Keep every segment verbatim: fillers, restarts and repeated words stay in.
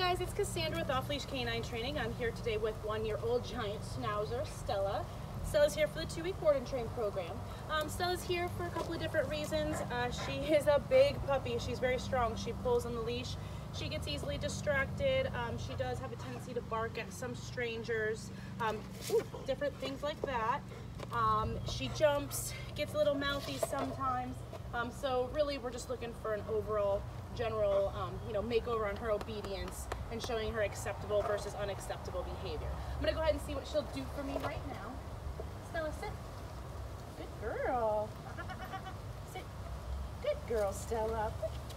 guys, it's Cassandra with Off-Leash K nine Training. I'm here today with one-year-old giant Schnauzer, Stella. Stella's here for the two-week board and train program. Um, Stella's here for a couple of different reasons. Uh, she is a big puppy. She's very strong. She pulls on the leash. She gets easily distracted. Um, she does have a tendency to bark at some strangers, um, ooh, different things like that. Um, she jumps, gets a little mouthy sometimes. Um, so really, we're just looking for an overall general, um, you know, makeover on her obedience and showing her acceptable versus unacceptable behavior. I'm gonna go ahead and see what she'll do for me right now. Stella, sit. Good girl. Sit. Good girl, Stella.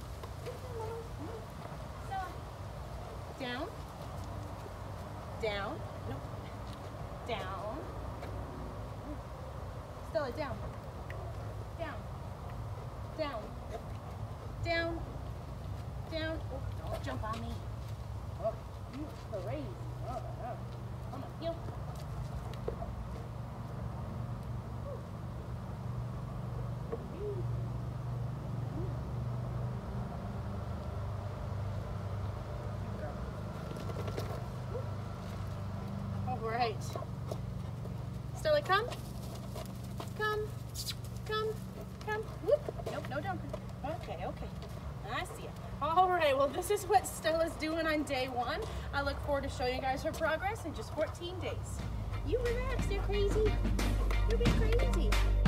Stella. Down. Down. Nope. Down. Stella, down. Down. Down. Down. Down. Oh, don't jump on me. Oh, you are crazy. Oh, oh. Come on, heel. All right. Stella, come. Come. Come. Come. Whoop. Nope, no jumping. Okay, okay. I see it. All right, well, this is what Stella's doing on day one. I look forward to showing you guys her progress in just fourteen days. You relax, you're crazy. You're being crazy.